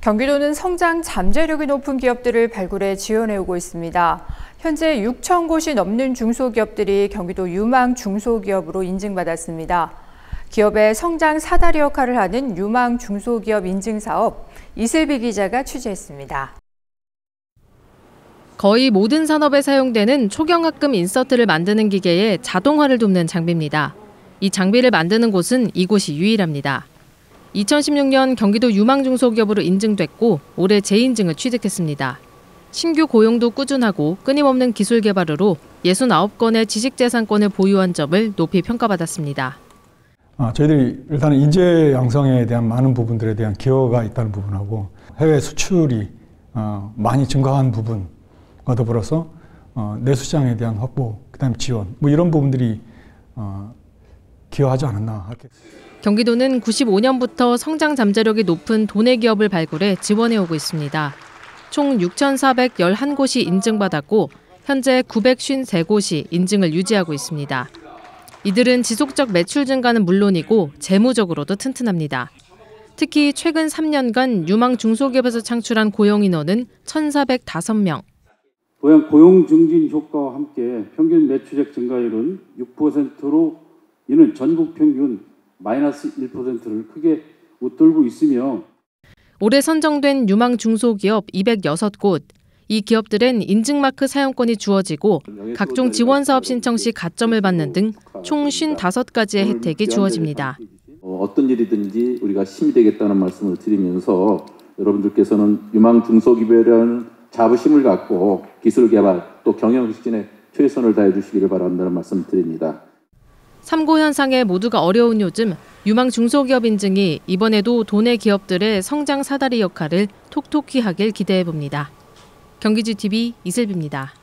경기도는 성장 잠재력이 높은 기업들을 발굴해 지원해오고 있습니다. 현재 6천 곳이 넘는 중소기업들이 경기도 유망 중소기업으로 인증받았습니다. 기업의 성장 사다리 역할을 하는 유망 중소기업 인증사업, 이슬비 기자가 취재했습니다. 거의 모든 산업에 사용되는 초경합금 인서트를 만드는 기계의 자동화를 돕는 장비입니다. 이 장비를 만드는 곳은 이곳이 유일합니다. 2016년 경기도 유망중소기업으로 인증됐고 올해 재인증을 취득했습니다. 신규 고용도 꾸준하고 끊임없는 기술 개발으로 69건의 지식재산권을 보유한 점을 높이 평가받았습니다. 저희들이 일단 인재 양성에 대한 많은 부분들에 대한 기여가 있다는 부분하고 해외 수출이 많이 증가한 부분과 더불어서 내수시장에 대한 확보, 그다음에 지원, 이런 부분들이 기여하지 않았나. 경기도는 95년부터 성장 잠재력이 높은 도내 기업을 발굴해 지원해오고 있습니다. 총 6,411곳이 인증받았고 현재 953곳이 인증을 유지하고 있습니다. 이들은 지속적 매출 증가는 물론이고 재무적으로도 튼튼합니다. 특히 최근 3년간 유망 중소기업에서 창출한 고용 인원은 1,405명. 고용 증진 효과와 함께 평균 매출액 증가율은 6%로 이는 전국 평균 마이너스 1%를 크게 웃돌고 있으며 올해 선정된 유망 중소기업 206곳, 이 기업들은 인증마크 사용권이 주어지고 각종 지원사업 신청 시 가점을 받는 등 총 55가지의 혜택이 주어집니다. 어떤 일이든지 우리가 힘이 되겠다는 말씀을 드리면서 여러분들께서는 유망 중소기업이라는 자부심을 갖고 기술 개발 또 경영 혁신에 최선을 다해 주시기를 바란다는 말씀 드립니다. 삼고 현상에 모두가 어려운 요즘 유망 중소기업 인증이 이번에도 도내 기업들의 성장 사다리 역할을 톡톡히 하길 기대해 봅니다. 경기지TV 이슬비입니다.